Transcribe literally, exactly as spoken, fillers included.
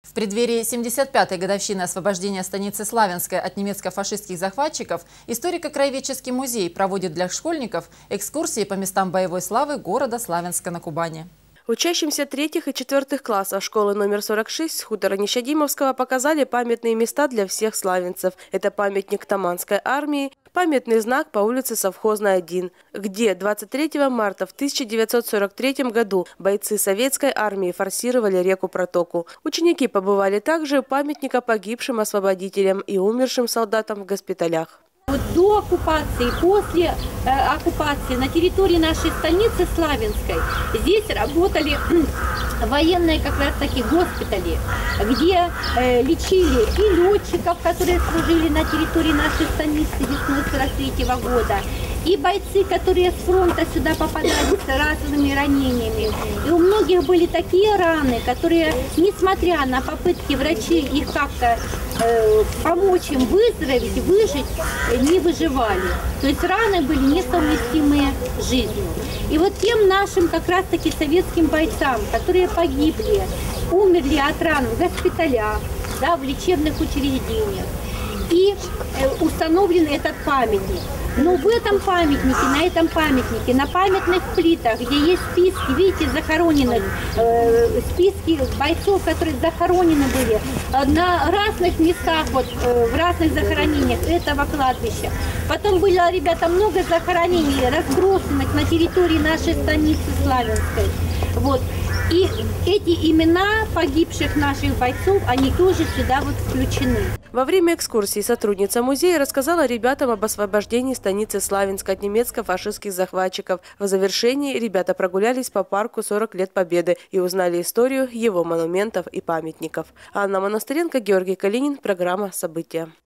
В преддверии семьдесят пятой годовщины освобождения станицы Славянской от немецко-фашистских захватчиков историко-краеведческий музей проводит для школьников экскурсии по местам боевой славы города Славянска на Кубани. Учащимся третьих и четвертых классов школы номер сорок шесть с хутора Нещадимовского показали памятные места для всех славянцев. Это памятник Таманской армии, памятный знак по улице Совхозной один, где двадцать третьего марта в тысяча девятьсот сорок третьем году бойцы советской армии форсировали реку Протоку. Ученики побывали также у памятника погибшим освободителям и умершим солдатам в госпиталях. Вот до оккупации, после э, оккупации на территории нашей станицы Славянской здесь работали военные как раз таки госпитали, где э, лечили и летчиков, которые служили на территории нашей станицы весной сорок третьего года, и бойцы, которые с фронта сюда попадали с разными ранениями. И у многих были такие раны, которые, несмотря на попытки врачей их как-то э, помочь им выздороветь, выжить, не выживали. То есть раны были несовместимые с жизнью. И вот тем нашим как раз-таки советским бойцам, которые погибли, умерли от ран в госпиталях, да, в лечебных учреждениях, и э, установлен этот памятник. Но в этом памятнике, на этом памятнике, на памятных плитах, где есть списки, видите, захороненных, э, списки бойцов, которые захоронены были э, на разных местах, вот, э, в разных захоронениях этого кладбища. Потом было, ребята, много захоронений, разбросанных на территории нашей станицы Славянской. Вот. И эти имена погибших наших бойцов, они тоже сюда вот включены. Во время экскурсии сотрудница музея рассказала ребятам об освобождении станицы Славянска от немецко-фашистских захватчиков. В завершении ребята прогулялись по парку сорок лет Победы и узнали историю его монументов и памятников. Анна Монастыренко, Георгий Калинин. Программа «События».